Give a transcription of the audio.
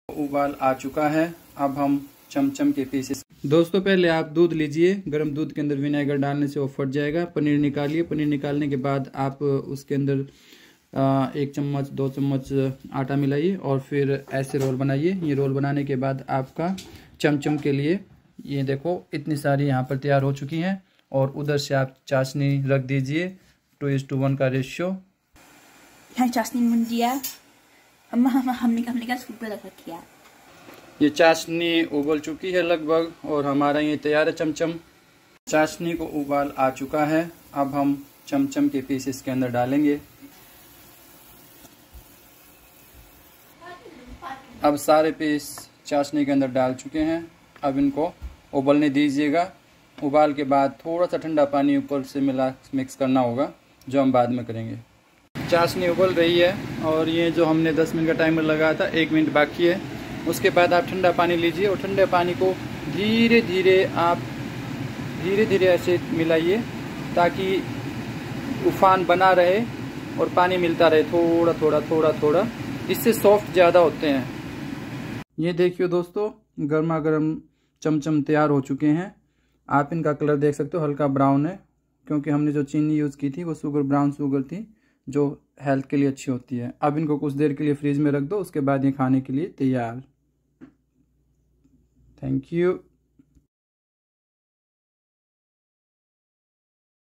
उबाल आ चुका है। अब हम चमचम के पीसेस। दोस्तों पहले आप दूध लीजिए, गर्म दूध के अंदर विनेगर डालने से वो फट जाएगा। पनीर निकालिए, पनीर निकालने के बाद आप उसके अंदर 1 चम्मच 2 चम्मच आटा मिलाइए और फिर ऐसे रोल बनाइए। ये रोल बनाने के बाद आपका चमचम के लिए ये देखो इतनी सारी यहाँ पर तैयार हो चुकी हैं। और उधर से आप चाशनी रख दीजिए 2:1 का रेशियो। चाशनी मुंडिया हमने का स्कूप पे रख किया। ये चाशनी उबल चुकी है लगभग और हमारा ये तैयार है चमचम। चाशनी को उबाल आ चुका है। अब हम चमचम के पीसेस के अंदर डालेंगे। अब सारे पीस चाशनी के अंदर डाल चुके हैं। अब इनको उबलने दीजिएगा। उबाल के बाद थोड़ा सा ठंडा पानी ऊपर से मिक्स करना होगा, जो हम बाद में करेंगे। चाशनी उबल रही है और ये जो हमने 10 मिनट का टाइमर लगाया था 1 मिनट बाकी है। उसके बाद आप ठंडा पानी लीजिए और ठंडे पानी को धीरे धीरे ऐसे मिलाइए ताकि उफान बना रहे और पानी मिलता रहे थोड़ा थोड़ा। इससे सॉफ्ट ज़्यादा होते हैं। ये देखिए दोस्तों, गर्मा गर्म चमचम तैयार हो चुके हैं। आप इनका कलर देख सकते हो, हल्का ब्राउन है क्योंकि हमने जो चीनी यूज़ की थी वो ब्राउन शुगर थी जो हेल्थ के लिए अच्छी होती है। अब इनको कुछ देर के लिए फ्रीज में रख दो, उसके बाद ये खाने के लिए तैयार। Thank you.